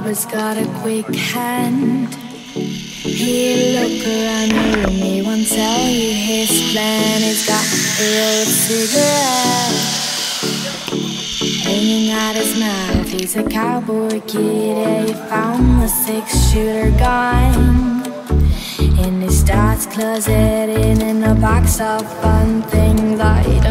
barber's got a quick hand. He'll look around the room, he won't tell you his plan. He's got a rolled cigarette hanging out his mouth. He's a cowboy kid, yeah, he found the 6-shooter gun in his dad's closet, in a box of fun things. I